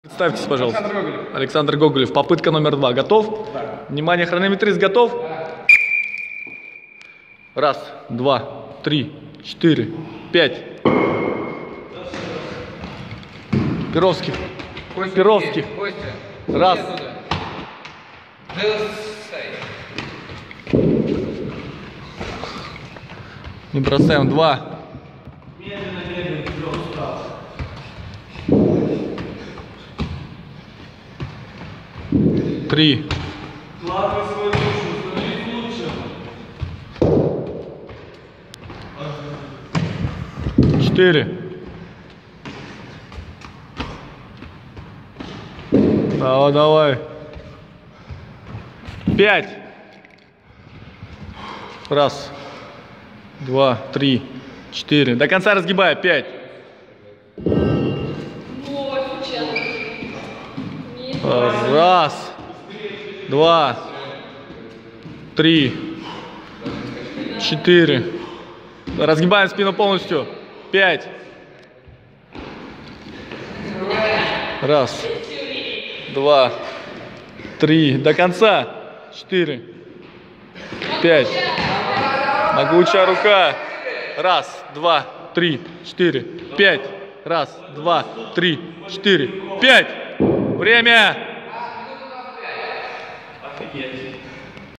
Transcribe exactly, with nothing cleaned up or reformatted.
Представьтесь, пожалуйста. Александр Гоголев. Александр Гоголев. Попытка номер два. Готов? Да. Внимание, хронометрист готов? Да. Раз, два, три, четыре, пять. Перовских. Костя, Перовских. Костя. Раз. Не бросаем. Два. Три. Четыре. Давай, давай. Пять. Раз, два, три, четыре. До конца разгибай. Пять. Раз, два, три, четыре. Разгибаем спину полностью. Пять. Раз, два, три. До конца. Четыре, пять. Могучая рука. Раз, два, три, четыре, пять. Раз, два, три, четыре, пять. Время. Офигеть.